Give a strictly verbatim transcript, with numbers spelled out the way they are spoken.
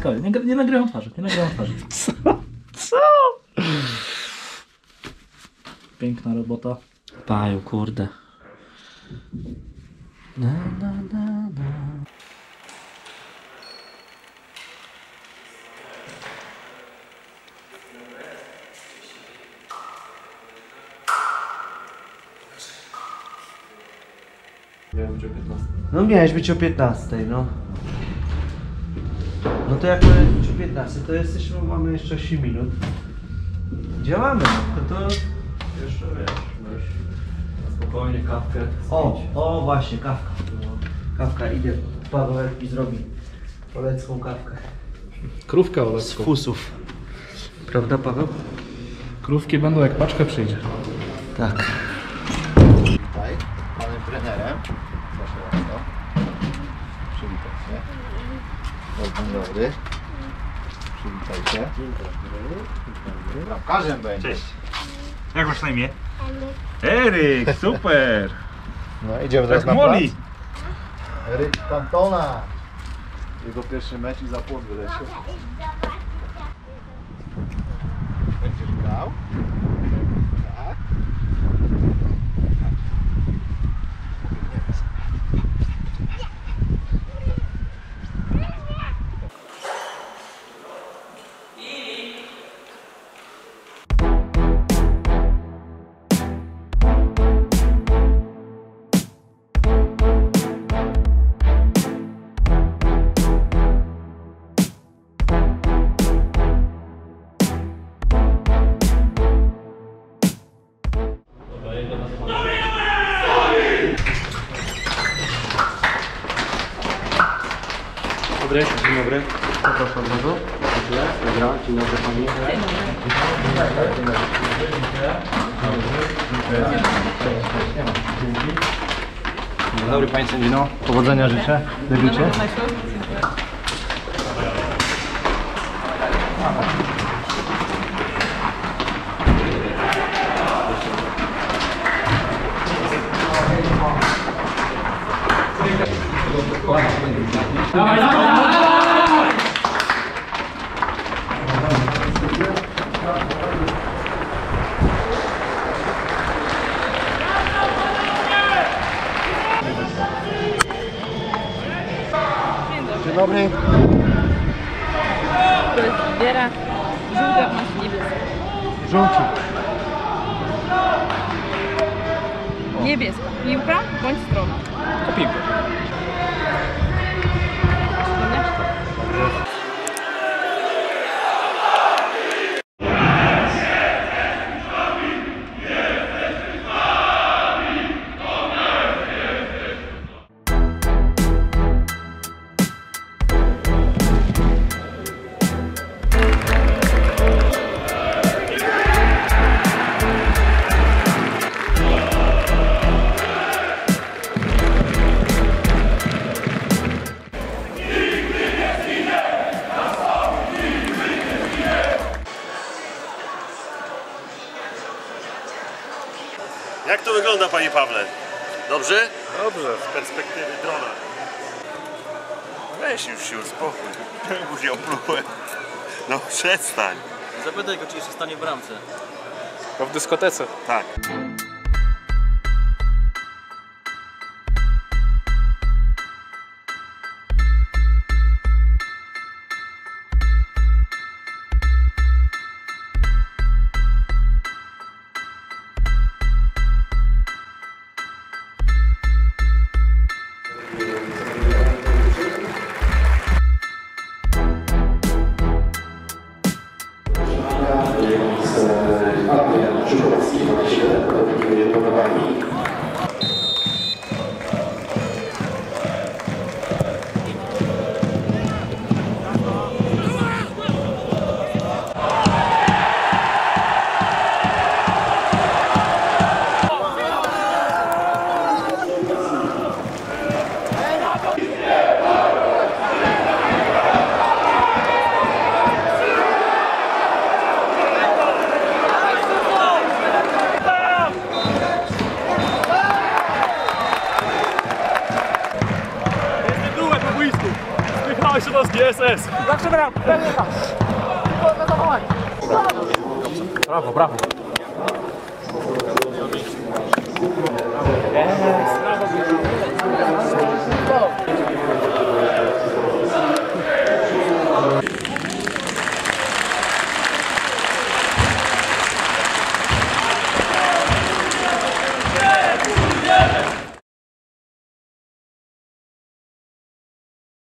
ciekawie. Nie, nie nagrywam twarzy, nie nagrywam twarzy. Co? Co? Piękna robota. Paju, kurde. Na, na, na, na. Miałem być o piętnastej. No miałeś być o piętnastej, no. No to jak mamy być o piętnastej, to jesteśmy, mamy jeszcze osiem minut. Działamy, to to... Jeszcze wiesz, weź na spokojnie kawkę. O, o właśnie, kawka. No, kawka, idzie Paweł i zrobi olecką kawkę. Krówka Z olecką. fusów. Prawda, Paweł? Krówki będą jak paczka przyjdzie. Tak. Tutaj, panem trenerem. Proszę bardzo. Przywitaj się. O, dzień dobry. Przywitaj się. Dzień dobry. Bramkarzem będzie. Cześć. Jak masz na imię? Eryk, super! No idziemy To teraz jest na Moli. plac. Eryk Cantona. Jego pierwszy mecz i za płot wyleciał. Będziesz grał? Tak. Dobry, dzień dobry. Zapraszam bardzo. Dziękuję. Dobra, dzień dobry pani. Dzień dobry Pani Sędzino. Powodzenia życzę. Debiucie. Dzień dobry. To jest zbiera żółta, masz niebieska. Żółci. Niebieska. Piłka bądź strona. To piłka. Jak to wygląda, panie Pawle? Dobrze? Dobrze. Z perspektywy drona. Weź już się uspokój. Już ją plułem. No przestań. Zapytaj go, czy jeszcze stanie w bramce. To w dyskotece. Tak. Dawaj Szydowski, S S! Zawsze bram, pewnie tam. Brawo, brawo.